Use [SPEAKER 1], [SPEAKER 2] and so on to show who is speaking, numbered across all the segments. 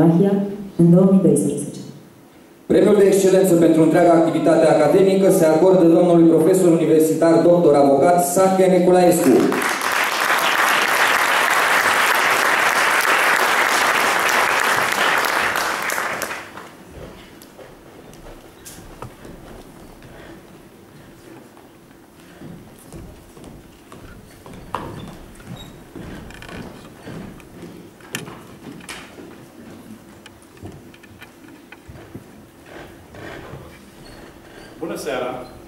[SPEAKER 1] Valahia în 2012.
[SPEAKER 2] Premiul de excelență pentru întreaga activitate academică se acordă domnului profesor universitar doctor avocat Sache Nicolaescu.
[SPEAKER 3] Bună seara!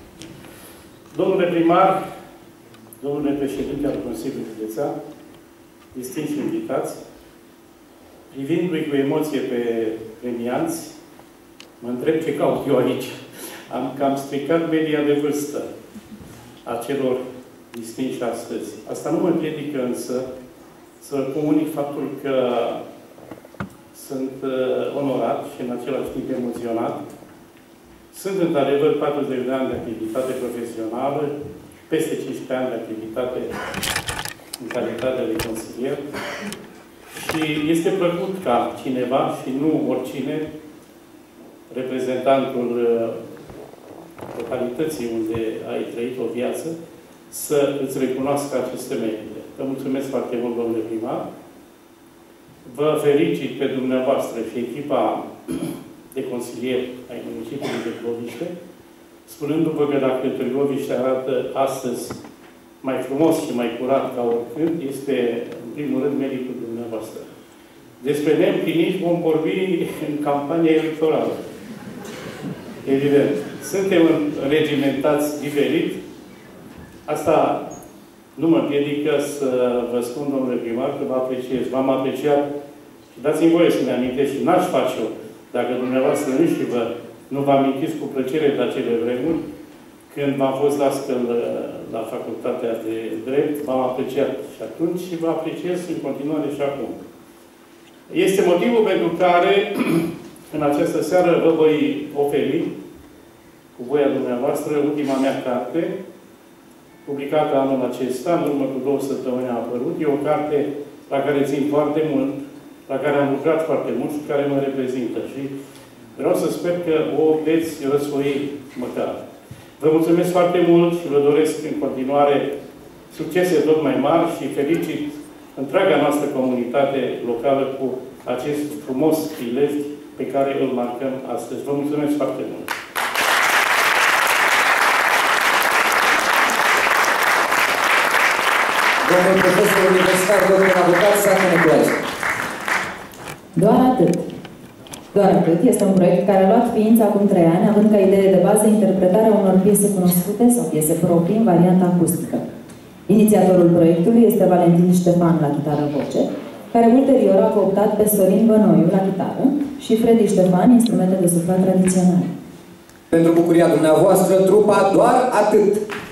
[SPEAKER 3] Domnule primar, domnule președinte al Consiliului Județean, distinși invitați, privindu-i cu emoție pe premianți, mă întreb ce caut eu aici. Am cam stricat media de vârstă a celor distinși astăzi. Asta nu mă împiedică însă să comunic faptul că sunt onorat și în același timp emoționat. Sunt într-adevăr 40 de ani de activitate profesională, peste 15 ani de activitate în calitate de consilier și este plăcut ca cineva, și nu oricine, reprezentantul localității unde ai trăit o viață, să îți recunoască aceste merite. Vă mulțumesc foarte mult, domnule primar. Vă felicit pe dumneavoastră și echipa de consilieri ai municipiului de Târgoviște, spunându-vă că dacă Târgoviște arată astăzi mai frumos și mai curat ca oricând, este, în primul rând, meritul dumneavoastră. Despre neîmpliniți vom vorbi în campania electorală. Evident. Suntem regimentați diferit. Asta nu mă împiedică să vă spun, domnule primar, că vă apreciez. V-am apreciat și dați-mi voie să-mi amintesc și n-aș face-o dacă dumneavoastră nu vă amintiți cu plăcere de acele vremuri, când v-am fost dascăl la Facultatea de Drept, v-am apreciat și atunci și vă apreciez în continuare și acum. Este motivul pentru care în această seară vă voi oferi, cu voia dumneavoastră, ultima mea carte, publicată anul acesta, în urmă cu 2 săptămâni a apărut. E o carte la care țin foarte mult, la care am lucrat foarte mult și care mă reprezintă. Și vreau să sper că o veți răsfoi măcar. Vă mulțumesc foarte mult și vă doresc în continuare succese tot mai mari și felicit întreaga noastră comunitate locală cu acest frumos prilej pe care îl marcăm astăzi. Vă mulțumesc foarte mult!
[SPEAKER 2] Domnul profesor universitar, domnul avocat Sache Nicolaescu.
[SPEAKER 1] Doar atât. Doar atât este un proiect care a luat ființă acum 3 ani, având ca idee de bază interpretarea unor piese cunoscute sau piese proprii în varianta acustică. Inițiatorul proiectului este Valentin Ștefan la chitară-voce, care ulterior a cooptat pe Sorin Bănoiu la chitară și Freddy Ștefan instrumente de suflet tradiționale.
[SPEAKER 2] Pentru bucuria dumneavoastră, trupa Doar Atât!